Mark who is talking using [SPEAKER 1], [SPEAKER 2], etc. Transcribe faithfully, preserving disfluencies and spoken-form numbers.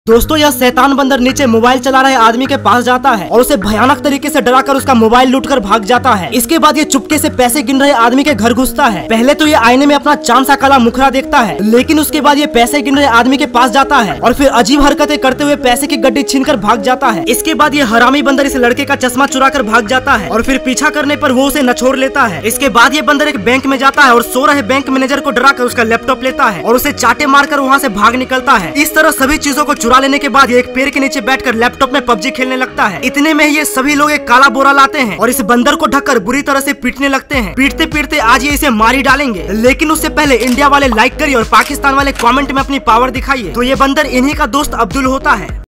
[SPEAKER 1] दोस्तों यह शैतान बंदर नीचे मोबाइल चला रहे आदमी के पास जाता है और उसे भयानक तरीके से डराकर उसका मोबाइल लूटकर भाग जाता है। इसके बाद ये चुपके से पैसे गिन रहे आदमी के घर घुसता है। पहले तो ये आईने में अपना चांद सा काला मुखड़ा देखता है, लेकिन उसके बाद ये पैसे गिन रहे आदमी के पास जाता है और फिर अजीब हरकतें करते हुए पैसे की गड्डी छीनकर भाग जाता है। इसके बाद ये हरामी बंदर इस लड़के का चश्मा चुरा कर भाग जाता है और फिर पीछा करने पर वो उसे नछोड़ लेता है। इसके बाद ये बंदर एक बैंक में जाता है और सो रहे बैंक मैनेजर को डराकर उसका लैपटॉप लेता है और उसे चाटे मारकर वहाँ से भाग निकलता है। इस तरह सभी चीजों को चुरा लेने के बाद एक पेड़ के नीचे बैठकर लैपटॉप में पबजी खेलने लगता है। इतने में ये सभी लोग एक काला बोरा लाते हैं और इस बंदर को ढककर बुरी तरह से पीटने लगते हैं। पीटते पीटते आज ये इसे मार ही डालेंगे, लेकिन उससे पहले इंडिया वाले लाइक करिए और पाकिस्तान वाले कमेंट में अपनी पावर दिखाइए। तो ये बंदर इन्हीं का दोस्त अब्दुल होता है।